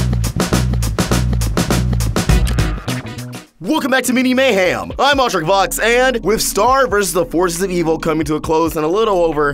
Welcome back to Mini Mayhem. I'm Vox, and with Star versus the Forces of Evil coming to a close in a little over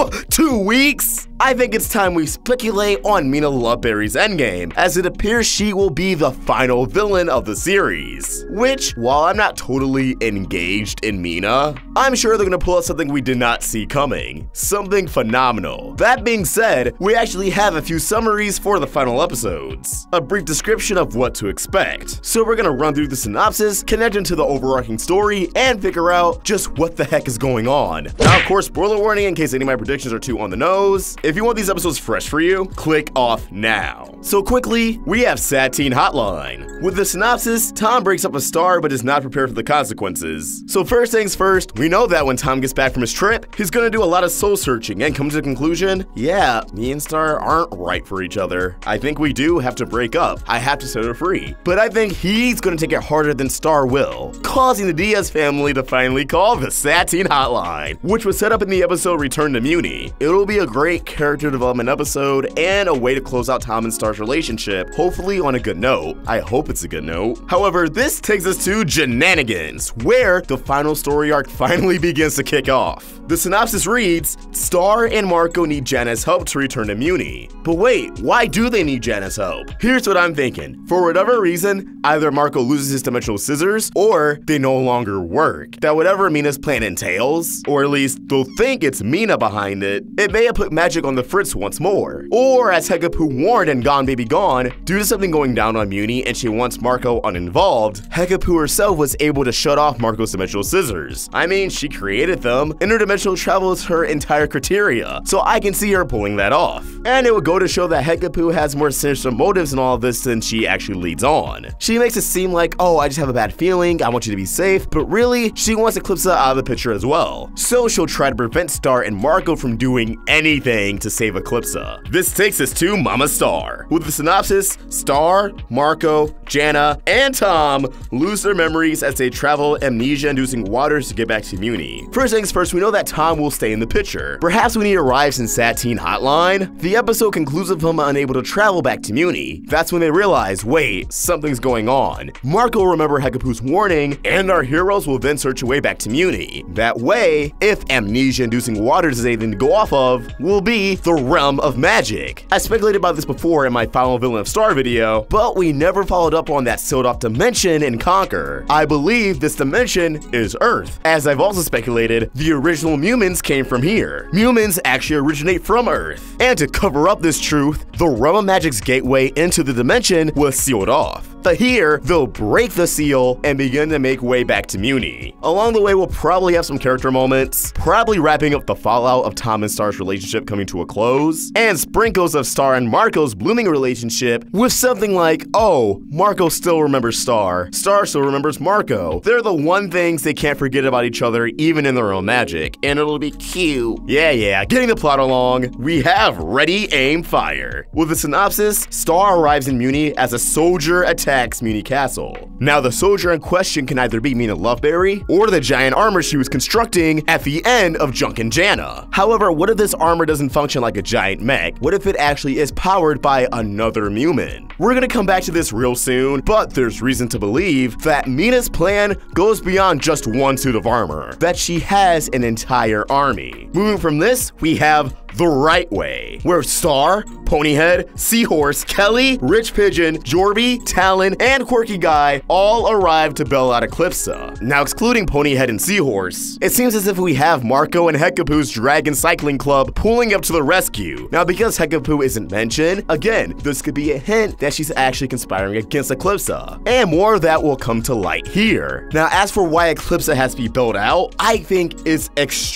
2 weeks, I think it's time we speculate on Mina Loveberry's endgame, as it appears she will be the final villain of the series. Which, while I'm not totally engaged in Mina, I'm sure they're gonna pull out something we did not see coming. Something phenomenal. That being said, we actually have a few summaries for the final episodes. A brief description of what to expect. So we're gonna run through the synopsis, connect into the overarching story, and figure out just what the heck is going on. Now, of course, spoiler warning in case any of my predictions are too on the nose. If you want these episodes fresh for you, click off now. So quickly, we have Sad Teen Hotline. With the synopsis, Tom breaks up with Star but is not prepared for the consequences. So first things first, we know that when Tom gets back from his trip, he's gonna do a lot of soul searching and come to the conclusion, yeah, me and Star aren't right for each other. I think we do have to break up. I have to set her free. But I think he's gonna take it harder than Star will, causing the Diaz family to finally call the Sad Teen Hotline, which was set up in the episode Return to Muni. It'll be a great character development episode and a way to close out Tom and Star's relationship, hopefully on a good note. I hope it's a good note. However, this takes us to Shenanigans, where the final story arc finally begins to kick off. The synopsis reads, Star and Marco need Janna's help to return to Muni. But wait, why do they need Janna's help? Here's what I'm thinking. For whatever reason, either Marco loses his dimensional scissors, or they no longer work. That whatever Mina's plan entails, or at least they'll think it's Mina behind it, it may have put magic on the fritz once more. Or as Hekapoo warned in Gone Baby Gone, due to something going down on Muni and she wants Marco uninvolved, Hekapoo herself was able to shut off Marco's dimensional scissors. I mean, she created them. Interdimensional travel is her entire criteria, so I can see her pulling that off. And it would go to show that Hekapoo has more sinister motives in all of this than she actually leads on. She makes it seem like, oh, I just have a bad feeling, I want you to be safe, but really, she wants Eclipsa out of the picture as well. So she'll try to prevent Star and Marco from doing anything to save Eclipsa. This takes us to Mama Star. With the synopsis, Star, Marco, Janna, and Tom lose their memories as they travel amnesia-inducing waters to get back to Muni. First things first, we know that Tom will stay in the picture. Perhaps when he arrives in Sad Teen Hotline, the episode concludes with him unable to travel back to Muni. That's when they realize, wait, something's going on. Marco will remember Hekapoo's warning, and our heroes will then search a way back to Muni. That way, if amnesia-inducing waters is anything to go off of, will be the realm of magic. I speculated about this before in my Final Villain of Star video, but we never followed up on that sealed off dimension in Conquer. I believe this dimension is Earth. As I've also speculated, the original Mumins came from here. Mumins actually originate from Earth. And to cover up this truth, the realm of magic's gateway into the dimension was sealed off. But here, they'll break the seal and begin to make way back to Muni. Along the way, we'll probably have some character moments, probably wrapping up the fallout of Tom and Star's relationship coming to a close, and sprinkles of Star and Marco's blooming relationship with something like, oh, Marco still remembers Star, Star still remembers Marco. They're the one things they can't forget about each other even in their own magic, and it'll be cute. Yeah, getting the plot along, we have Ready, Aim, Fire. With the synopsis, Star arrives in Muni as a soldier attacks Muni Castle. Now the soldier in question can either be Mina Loveberry or the giant armor she was constructing at the end of Junkin' Janna. However, what if this armor doesn't function like a giant mech? What if it actually is powered by another Mumin? We're gonna come back to this real soon, but there's reason to believe that Mina's plan goes beyond just one suit of armor, that she has an entire army. Moving from this, we have The Right Way, where Star, Ponyhead, Seahorse, Kelly, Rich Pigeon, Jorby, Talon, and Quirky Guy all arrive to bail out Eclipsa. Now, excluding Ponyhead and Seahorse, it seems as if we have Marco and Hekapoo's Dragon Cycling Club pulling up to the rescue. Now, because Hekapoo isn't mentioned, again, this could be a hint that she's actually conspiring against Eclipsa, and more of that will come to light here. Now, as for why Eclipsa has to be bailed out, I think it's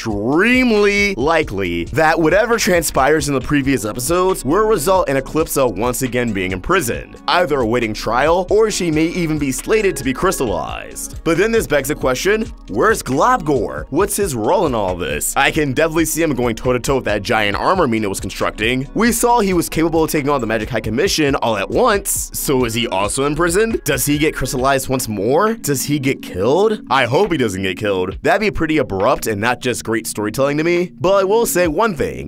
extremely likely that whatever transpires in the previous episodes will result in Eclipsa once again being imprisoned, either awaiting trial or she may even be slated to be crystallized. But then this begs the question, where's Globgor? What's his role in all this? I can definitely see him going toe-to-toe with that giant armor Mina was constructing. We saw he was capable of taking on the Magic High Commission all at once, so is he also imprisoned? Does he get crystallized once more? Does he get killed? I hope he doesn't get killed. That'd be pretty abrupt and not just great storytelling to me. But I will say one thing,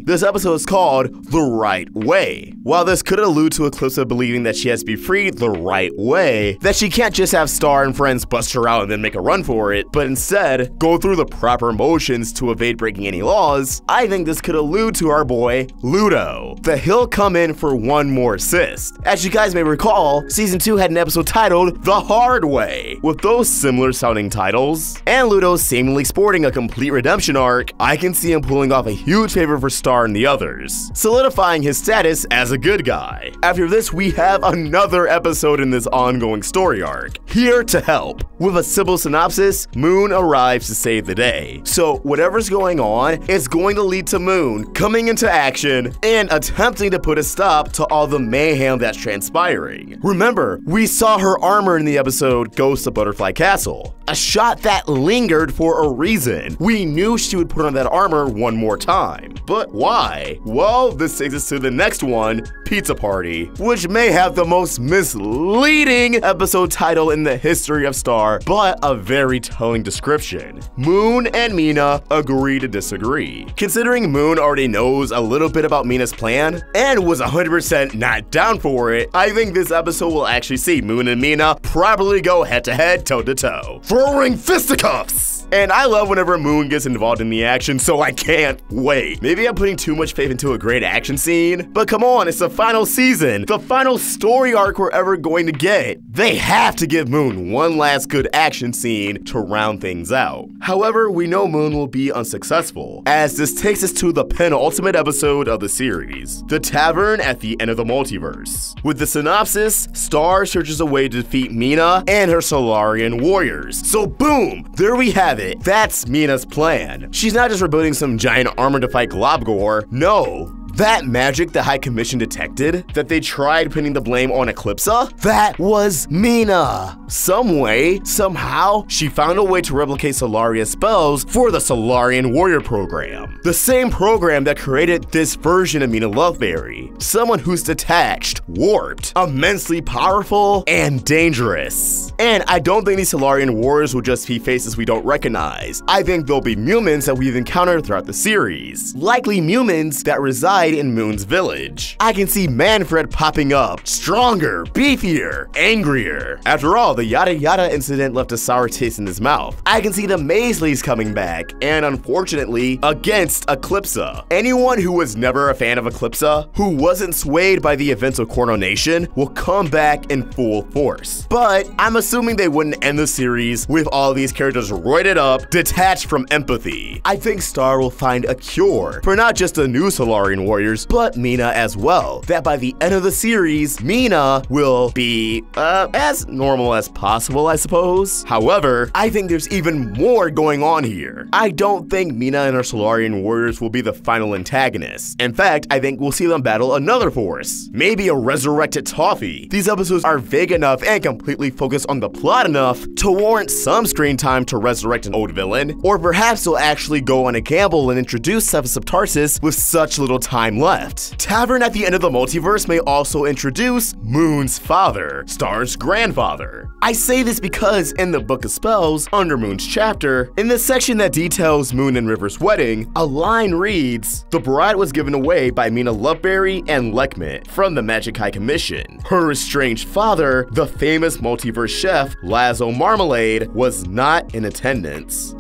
reason. This episode is called The Right Way. While this could allude to Eclipsa believing that she has to be freed the right way, that she can't just have Star and friends bust her out and then make a run for it, but instead go through the proper motions to evade breaking any laws, I think this could allude to our boy Ludo, that he'll come in for one more assist. As you guys may recall, Season 2 had an episode titled The Hard Way. With those similar sounding titles, and Ludo seemingly sporting a complete redemption arc, I can see him pulling off a huge favor for Star and the others, solidifying his status as a good guy. After this, we have another episode in this ongoing story arc, Here to Help. With a simple synopsis, Moon arrives to save the day. So whatever's going on is going to lead to Moon coming into action and attempting to put a stop to all the mayhem that's transpiring. Remember, we saw her armor in the episode Ghost of Butterfly Castle, a shot that lingered for a reason. We knew she would put on that armor one more time. But why? Well, this takes us to the next one, Pizza Party, which may have the most misleading episode title in the history of Star, but a very telling description. Moon and Mina agree to disagree. Considering Moon already knows a little bit about Mina's plan and was 100% not down for it, I think this episode will actually see Moon and Mina probably go head-to-head, toe-to-toe, throwing fisticuffs. And I love whenever Moon gets involved in the action, so I can't wait. Maybe I'm putting too much faith into a great action scene, but come on, it's the final season, the final story arc we're ever going to get. They have to give Moon one last good action scene to round things out. However, we know Moon will be unsuccessful, as this takes us to the penultimate episode of the series, The Tavern at the End of the Multiverse. With the synopsis, Star searches a way to defeat Mina and her Solarian warriors. So boom, there we have it. That's Mina's plan. She's not just rebuilding some giant armor to fight Globgor. No. That magic the High Commission detected, that they tried pinning the blame on Eclipsa, that was Mina. Some way, somehow, she found a way to replicate Solaria's spells for the Solarian Warrior program. The same program that created this version of Mina Loveberry. Someone who's detached, warped, immensely powerful, and dangerous. And I don't think these Solarian warriors will just be faces we don't recognize. I think they'll be humans that we've encountered throughout the series. Likely humans that reside in Moon's village. I can see Manfred popping up, stronger, beefier, angrier. After all, the yada yada incident left a sour taste in his mouth. I can see the Maisleys coming back, and unfortunately, against Eclipsa. Anyone who was never a fan of Eclipsa, who wasn't swayed by the events of Coronation, will come back in full force. But I'm assuming they wouldn't end the series with all these characters roided up, detached from empathy. I think Star will find a cure for not just the new Solarian warriors, but Mina as well. That by the end of the series, Mina will be, as normal as possible, I suppose. However, I think there's even more going on here. I don't think Mina and her Solarian warriors will be the final antagonists. In fact, I think we'll see them battle another force. Maybe a resurrected Toffee. These episodes are vague enough and completely focused on the plot enough to warrant some screen time to resurrect an old villain, or perhaps they'll actually go on a gamble and introduce Sephus of Tarsus with such little time left. Tavern at the End of the Multiverse may also introduce Moon's father, Star's grandfather. I say this because in the Book of Spells, under Moon's chapter, in the section that details Moon and River's wedding, a line reads, "The bride was given away by Mina Loveberry and Lekmet from the Magic High Commission. Her estranged father, the famous multiverse chef Lazo Marmalade, was not in attendance."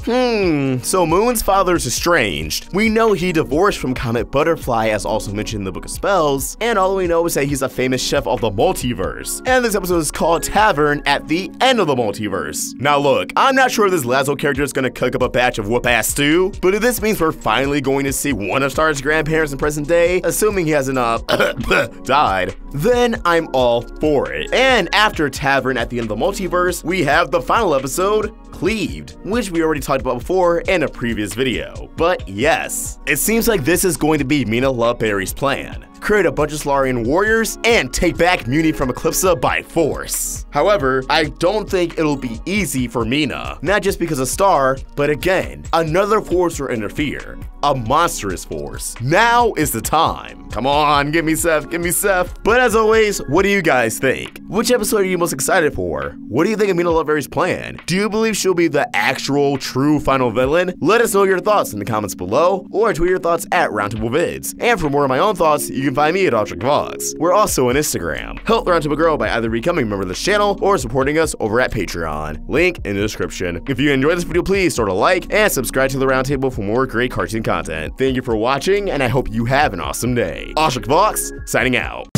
So Moon's father's estranged. We know he divorced from Comet Butterfly, as also mentioned in the Book of Spells, and all we know is that he's a famous chef of the multiverse. And this episode is called Tavern at the End of the Multiverse. Now look, I'm not sure this Lazo character is gonna cook up a batch of whoop-ass stew, but if this means we're finally going to see one of Star's grandparents in present day, assuming he hasn't died, then I'm all for it. And after Tavern at the End of the Multiverse, we have the final episode, Cleaved, which we already talked about before in a previous video. But yes, it seems like this is going to be Mina Loveberry's plan. Create a bunch of Solarian warriors and take back Muni from Eclipsa by force. However, I don't think it'll be easy for Mina, not just because of Star, but again, another force will interfere. a monstrous force. Now is the time. Come on, give me Seth, give me Seth. But as always, what do you guys think? Which episode are you most excited for? What do you think of Mina Loveberry's plan? Do you believe she'll be the actual, true final villain? Let us know your thoughts in the comments below, or tweet your thoughts at Roundtable Vids. And for more of my own thoughts, you can find me at ObjectVox. We're also on Instagram. Help the Roundtable grow by either becoming a member of this channel or supporting us over at Patreon. Link in the description. If you enjoyed this video, please throw a like and subscribe to the Roundtable for more great cartoon content. Thank you for watching, and I hope you have an awesome day. ObjectVox, signing out.